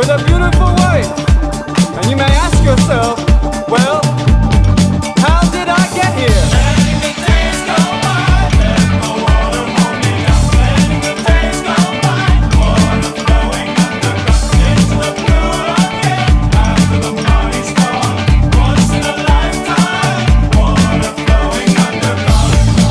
with a beautiful wife. And you may ask yourself, well, how did I get here? Letting the days go by, let the water hold me down. Letting the days go by, water flowing underground into the blue again. After the party's gone, once in a lifetime, water flowing underground.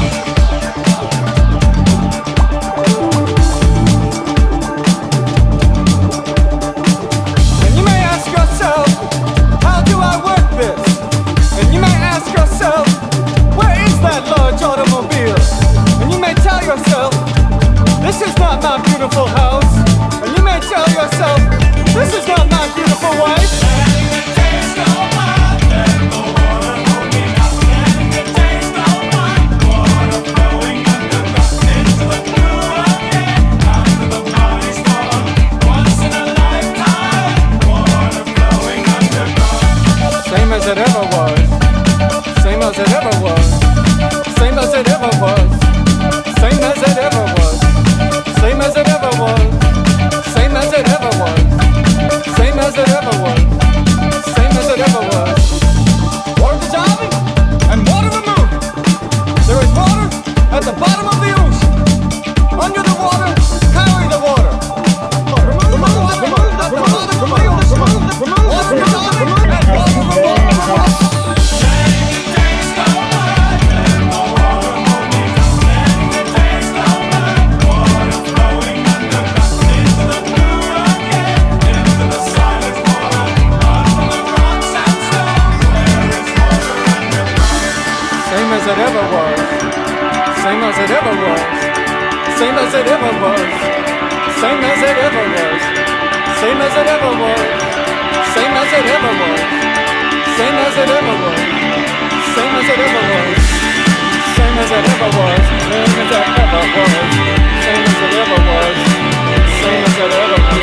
And you may ask yourself, how do I work this? And you may ask yourself, where is that large automobile? And you may tell yourself, this is not my beautiful house. And you may tell yourself, this is not my beautiful wife. Letting the days go by, let the water hold me down. Letting the days go by, water flowing underground into the blue again. After the party's gone, once in a lifetime, water flowing underground. Same as it ever was. Same as it ever was. Same as it ever was. Same as it ever was. Same as it ever was. Same as it ever was. Same as it ever was. Same as it ever was. Water dissolving and water removing. There is water at the bottom of the ocean. Under the water, carry the water. Remove the water at the bottom of the ocean. Water dissolving and water removing. Letting the days go by, let the water hold me down. Letting the days go by, water flowing underground into the blue again. Into the silent water, under the rocks and stones. Where is water underground? Same as it ever was. Same as it ever was. Same as it ever was. Same as it ever was. Same as it ever was. Same as it ever was. Same as it ever was. Same as it ever was. Same as it ever was. Same as it ever was. Same as it ever was. Same as it ever was.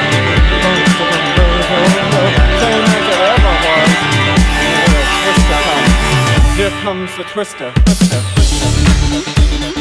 Same as it ever was. Here comes the twister. Twister.